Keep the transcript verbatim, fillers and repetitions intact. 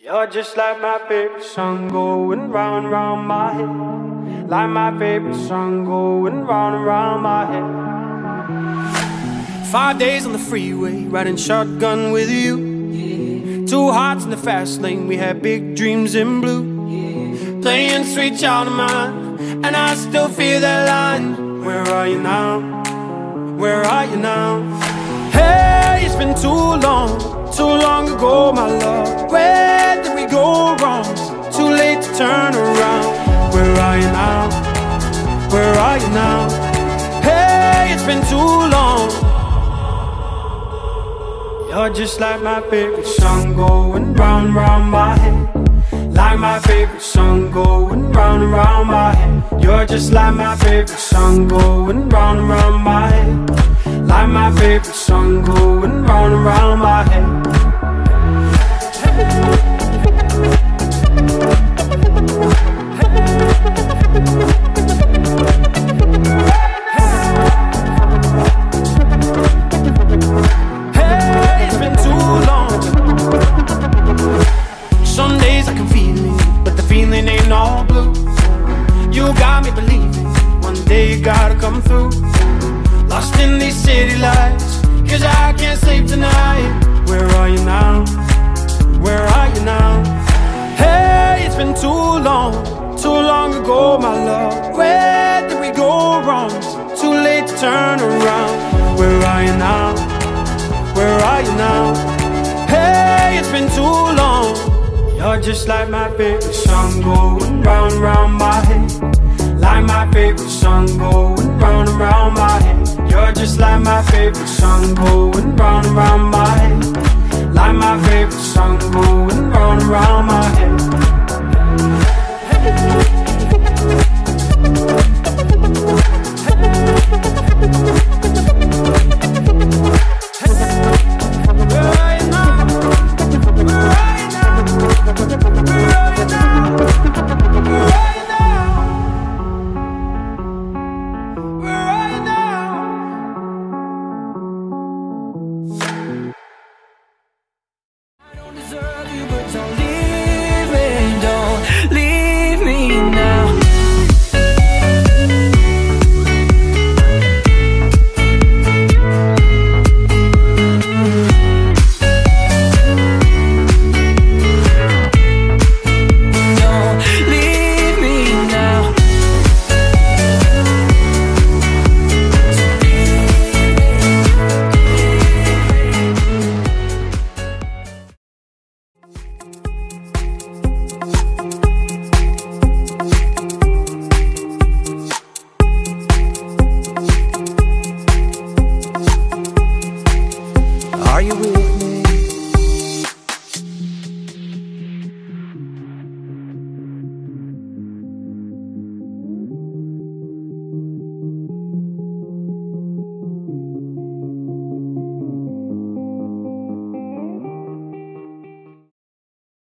You're just like my favorite song going round and round my head. Like my favorite song going round and round my head. Five days on the freeway, riding shotgun with you. Yeah. Two hearts in the fast lane, we had big dreams in blue. Yeah. Playing sweet child of mine, and I still feel that line. Where are you now? Where are you now? Hey, it's been too long, too long ago, my love. Where did we go wrong? Too late to turn around. Where are you now? Where are you now? Hey, it's been too long. You're just like my favorite song going round and round my head. Like my favorite song going round and round my head. You're just like my favorite song going round and round my head. Like my favorite song going round and round my head. Hey, it's been too long. Some days I can feel it, but the feeling ain't all blue. You got me believing one day you gotta come through. Lost in these city lights, cause I can't sleep tonight. Where are you now? Where are you now? Hey, it's been too long, too long ago, my love. Where did we go wrong? Too late to turn around. Where are you now? Where are you now? Hey, it's been too long. You're just like my favorite song going round and round my head. Like my favorite song going round and round my head. You're just like my favorite song going round and round my head. Like my favorite song going round and round my head.